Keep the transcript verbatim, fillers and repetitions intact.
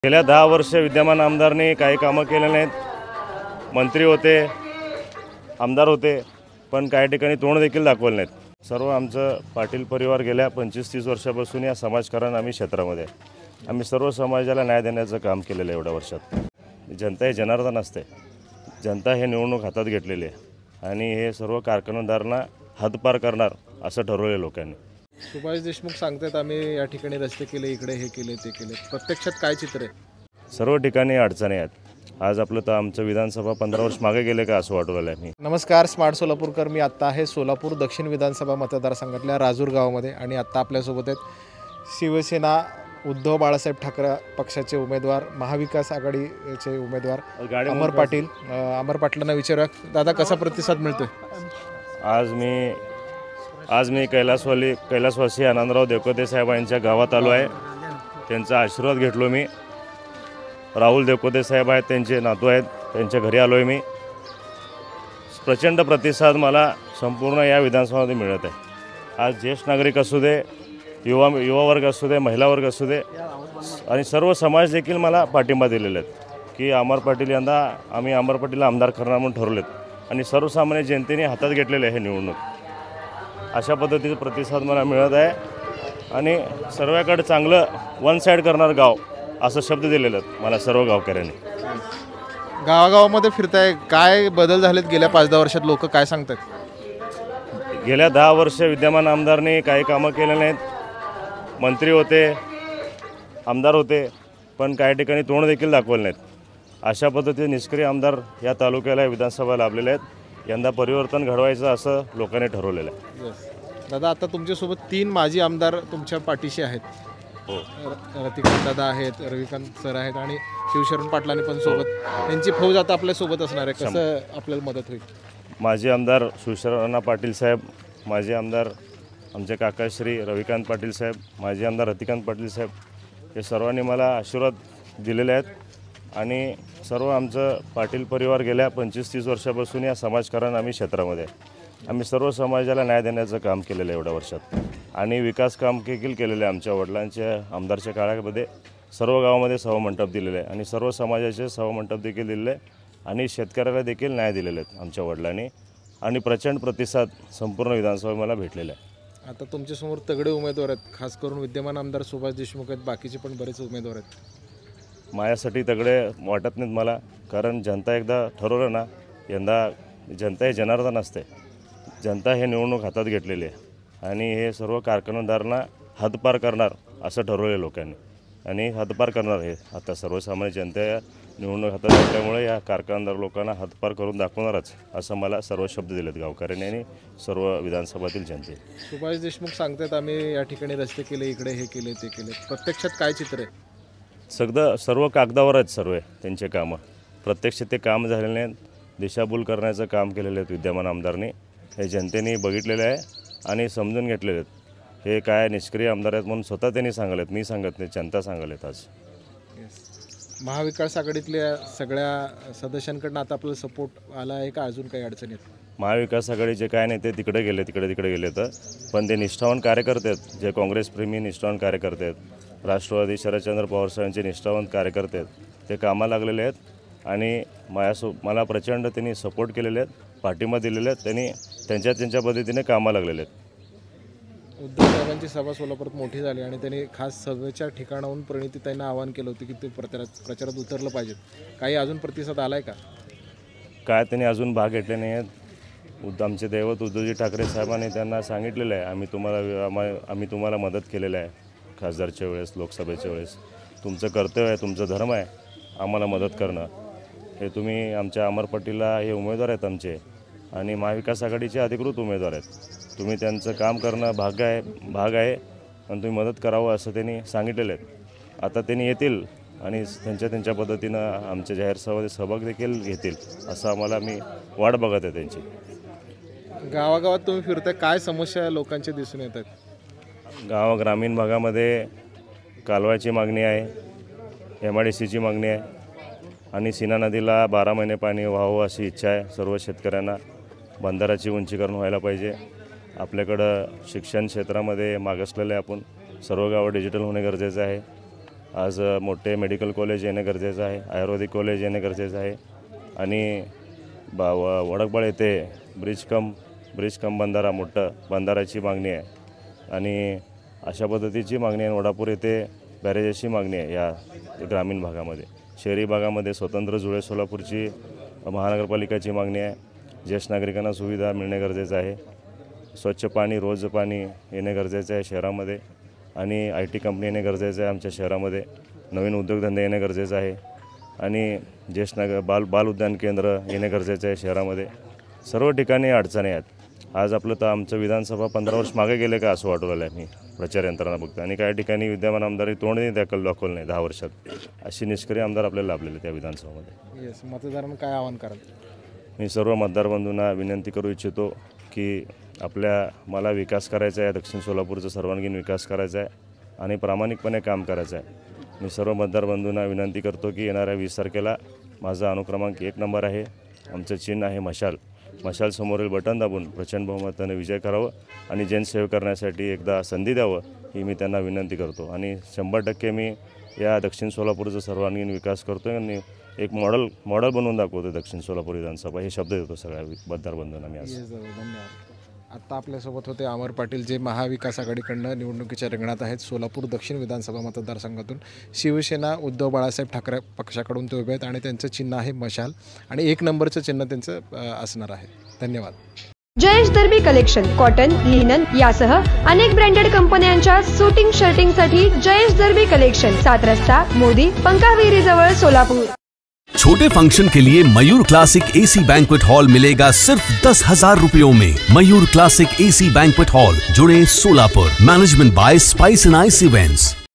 गेल्या दहा वर्ष विद्यमान आमदारांनी काही कामं केले नाहीत। मंत्री होते, आमदार होते, पण काही ठिकाणी तोंड देखील दाखवले नाहीत। सर्व आमचं पाटील परिवार गेल्या पंचवीस तीस वर्षापासून या समाजकारण आम्ही क्षेत्रामध्ये आम्ही सर्व समाजाला न्याय देण्याचं काम केलेलं आहे। एवढ्या वर्षात जनता हे जनार्दन असते, जनता हे निवडणूक हातात घेतलेली आहे आणि हे सर्व कारखानदारांना हद्दपार करणार असं ठरवले लोकांनी। सुभाष देशमुख सांगतात आम्ही या ठिकाणी रस्ते केले, इकडे हे केले ते केले, प्रत्यक्षात काय चित्र आहे? सर्व ठिकाणी अडचणी आहेत। आज आपलं तर आमचं विधानसभा पंधरा वर्ष मागे गेले का असं वाटू राहिलं आहे। नमस्कार, स्मार्ट सोलापूरकर मी आत्ता आहे सोलापूर दक्षिण विधानसभा मतदारसंघातल्या राजूर गावामध्ये आणि आत्ता आपल्यासोबत आहेत शिवसेना उद्धव बाळासाहेब ठाकरे पक्षाचे उमेदवार, महाविकास आघाडीचे उमेदवार अमर पाटील। अमर पाटलांना विचारूया, दादा कसा प्रतिसाद मिळतोय? आज मी आज मी कैलासवाली कैलासवासी आनंदराव देवकोते साहेबांच्या गावात आलो आहे। त्यांचा आशीर्वाद घेतलो मी। राहुल देवकोते साहेब आहेत, त्यांचे नातू आहेत, त्यांच्या घरी आलो आहे मी। प्रचंड प्रतिसाद मला संपूर्ण या विधानसभामध्ये मिळत आहे। आज ज्येष्ठ नागरिक असू दे, युवा युवा वर्ग असू दे, महिला वर्ग असू दे आणि सर्व समाज देखील मला पाठिंबा दिलेले आहेत की अमर पाटील यंदा आम्ही अमर पाटीलला आमदार करणार म्हणून ठरवलेत आणि सर्वसामान्य जनतेने हातात घेतलेले आहे हे निवडणूक। अशा पद्धतीचा प्रतिसाद मला मिळत आहे आणि सर्वांकडे चांगलं वन साईड करणार गाव असं शब्द दिलेले आहेत मला सर्व गावकऱ्यांनी। गावागावामध्ये फिरताय, काय बदल झालेत गेल्या पाच दहा वर्षात, लोक काय सांगतात? गेल्या दहा वर्ष विद्यमान आमदारांनी काही कामं केले नाहीत। मंत्री होते, आमदार होते, पण काही ठिकाणी तोंड देखील दाखवले नाहीत। अशा पद्धतीचे निष्क्रिय आमदार या तालुक्याला विधानसभा लाभलेले आहेत। यंदा परिवर्तन घडवायचं असं लोकांनी ठरवलेलं आहे। दादा, आता तुमच्यासोबत तीन माजी आमदार तुमच्या पाठीशी आहेत। हो, रतिकांत दादा आहेत, रविकांत सर आहेत आणि शिवशरण पाटलांनी पण सोबत, त्यांची फौज आता आपल्या सोबत असणार आहे। कसं आपल्याला मदत होईल? माजी आमदार शिवशरण पाटील साहेब, माजी आमदार आमचे काकाश्री रविकांत पाटील साहेब, माजी आमदार रतिकांत पाटील साहेब, हे सर्वांनी मला आशीर्वाद दिलेले आहेत आणि सर्व आमचं पाटील परिवार गेल्या पंचवीस तीस वर्षापासून या समाजकारण आम्ही क्षेत्रामध्ये आम्ही सर्व समाजाला न्याय देण्याचं काम केलेलं आहे एवढ्या वर्षात आणि विकास काम देखील केलेलं आहे। आमच्या वडिलांच्या आमदारच्या काळामध्ये सर्व गावामध्ये सभामंडप दिलेले आहे आणि सर्व समाजाचे सभामंडप देखील दिलेले आहे आणि शेतकऱ्याला देखील न्याय दिलेले आहेत आमच्या वडिलांनी आणि प्रचंड प्रतिसाद संपूर्ण विधानसभा मला भेटलेला आहे। आता तुमच्यासमोर तगडे उमेदवार आहेत, खास करून विद्यमान आमदार सुभाष देशमुख आहेत, बाकीचे पण बरेच उमेदवार आहेत। माझ्यासाठी तगडे वाटत नाहीत मला, कारण जनता एकदा ठरवलं ना, यंदा जनता हे जनार्दन असते, जनता हे निवडणूक हातात घेतलेली आहे आणि हे सर्व कारखानदारांना हद्दपार करणार असं ठरवले लोकांनी आणि हद्दपार करणार हे आता सर्वसामान्य जनता या निवडणूक हातात घेतल्यामुळे या कारखानदार लोकांना हद्दपार करून दाखवणारच असं मला सर्व शब्द दिलेत गावकऱ्यांनी आणि सर्व विधानसभातील जनते। सुभाष देशमुख सांगतात आम्ही या ठिकाणी रस्ते केले, इकडे हे केले ते केले, प्रत्यक्षात काय चित्र आहे? सगळं सर्व कागदावर आहेत सर्व त्यांचे कामं, प्रत्यक्ष ते काम झालेले नाहीत। दिशाभूल करण्याचं काम केलेलं आहे विद्यमान आमदारांनी, हे जनतेने बघितलेलं आहे आणि समजून घेतलेले आहेत। हे काय निष्क्रिय आमदार आहेत म्हणून स्वतः त्यांनी सांगलेत, मी सांगत नाही, जनता सांगलेत। आज महाविकास आघाडीतल्या सगळ्या सदस्यांकडून आता आपल्याला सपोर्ट आला आहे का अजून काही अडचणी आहेत? महाविकास आघाडीचे काय नाही, ते तिकडे गेले तिकडे तिकडे गेले तर पण ते निष्ठावान कार्यकर्ते आहेत, जे काँग्रेसप्रेमी निष्ठावान कार्यकर्ते आहेत, राष्ट्रवादी शरदचंद्र पवार साहेबांचे निष्ठावंत कार्यकर्ते आहेत, ते कामाला लागलेले आहेत आणि माझ्यासो मला प्रचंड त्यांनी सपोर्ट केलेले आहेत, पाठिंबा दिलेले आहेत, त्यांनी त्यांच्या त्यांच्या पद्धतीने कामाला लागलेले आहेत। उद्धव साहेबांची सभा सोलापूरात मोठी झाली आणि त्यांनी खास सभेच्या ठिकाणाहून प्रणितीताईंना आवाहन केलं होतं की ते प्रचारात प्रचारात उतरलं पाहिजेत, काही अजून प्रतिसाद आला आहे का? काय त्यांनी अजून भाग घेतले नाही आहेत। उद्ध आमचे दैवत उद्धवजी ठाकरे साहेबांनी त्यांना सांगितलेलं आहे, आम्ही तुम्हाला आम्ही तुम्हाला मदत केलेलं आहे खासदारच्या वेळेस, लोकसभेच्या वेळेस, तुमचं कर्तव्य आहे, तुमचा धर्म आहे आम्हाला मदत करणं। हे तुम्ही आमच्या अमर पाटीलला हे उमेदवार आहेत आमचे आणि महाविकास आघाडीचे अधिकृत उमेदवार आहेत, तुम्ही त्यांचं काम करणं भाग आहे भाग आहे आणि तुम्ही मदत करावं असं त्यांनी सांगितलेलं आहे। आता त्यांनी येतील आणि त्यांच्या त्यांच्या पद्धतीनं आमच्या जाहीर सभेत सहभाग देखील घेतील असं आम्हाला मी वाट बघत आहे त्यांची। गावागावात तुम्ही फिरताय, काय समस्या लोकांच्या दिसून येतात? गाव ग्रामीण भागामध्ये कालव्याची मागणी आहे, एम आय डी सीची मागणी आहे आणि सीना नदीला बारा महिने पाणी व्हावं अशी इच्छा आहे सर्व शेतकऱ्यांना। बंधाराची उंचीकरण व्हायला पाहिजे। आपल्याकडं शिक्षण क्षेत्रामध्ये मागासलेलं आहे, आपण सर्व गावं डिजिटल होणे गरजेचं आहे आज मोठे मेडिकल कॉलेज येणे गरजेचं आहे, आयुर्वेदिक कॉलेज येणे गरजेचं आहे आणि बा व वडकबाळ येथे ब्रिज कम ब्रिज कम बंधारा मोठं बंधाराची मागणी आहे आणि अशा पद्धतीची मागणी आहे. वडापूर येथे बॅरेजेसची मागणी आहे या ग्रामीण भागामध्ये. शहरी भागामध्ये स्वतंत्र जुळे सोलापूरची महानगरपालिकाची मागणी आहे. ज्येष्ठ नागरिकांना सुविधा मिळणे गरजेचं आहे. स्वच्छ पाणी रोज पाणी येणे गरजेचं आहे शहरामध्ये आणि आय टी कंपनी येणे गरजेचं आहे आमच्या शहरामध्ये. नवीन उद्योगधंदे येणे गरजेचं आहे आणि ज्येष्ठ नाग बाल बाल उद्यान केंद्र येणे गरजेचं आहे शहरामध्ये. सर्व ठिकाणी अडचणी आहेत. आज आपलं तर आमचं विधानसभा पंधरा वर्ष मागे गेले का असं वाटू राहिलं आहे मी प्रचार यंत्रणा बघतो आणि काही ठिकाणी विद्यमान आमदारी तोंडही दाखल दाखवलं नाही दहा वर्षात. अशी निष्क्रिय आमदार आपल्याला लाभलेले त्या विधानसभामध्ये. येस, मतदारांना काय आवाहन कराल? मी सर्व मतदार बंधूंना विनंती करू इच्छितो की आपल्या मला विकास करायचा आहे, दक्षिण सोलापूरचा सर्वांगीण विकास करायचा आहे आणि प्रामाणिकपणे काम करायचं आहे. मी सर्व मतदार बंधूंना विनंती करतो की येणाऱ्या वीस तारखेला माझा अनुक्रमांक एक नंबर आहे. आमचं चिन्ह आहे मशाल. मशालसमोरील बटन दाबून प्रचंड बहुमताने विजय करावं आणि जनसेवा करण्यासाठी एकदा संधी द्यावं ही मी त्यांना विनंती करतो आणि शंभर टक्के मी या दक्षिण सोलापूरचा सर्वांगीण विकास करतो आणि एक मॉडेल मॉडेल बनवून दाखवतो दक्षिण सोलापूर विधानसभा. हे शब्द देतो सगळ्या मतदार बंधूंना मी आज. धन्यवाद. आत्ता आपल्यासोबत होते अमर पाटील, जे महाविकास आघाडीकडनं निवडणुकीच्या रिंगणात आहेत. सोलापूर दक्षिण विधानसभा मतदारसंघातून शिवसेना उद्धव बाळासाहेब ठाकरे पक्षाकडून ते उभे आहेत आणि त्यांचं चिन्ह आहे मशाल आणि एक नंबरचं चिन्ह त्यांचं अ, असणार आहे. धन्यवाद. Jayesh Darbi collection cotton, linen यासह अनेक ब्रँडेड कंपन्यांच्या सुटिंग शर्टिंगसाठी जयेश दर्बी कलेक्शन, सात रस्ता मोदी पंकाविरी जवळ सोलापूर. छोटे फंक्शन के लिए Mayur classic AC banquet hall मिलेगा सिर्फ दस हजार रुपयों में। Mayur classic AC banquet hall, जुड़े Solapur. Management by spice and ice events.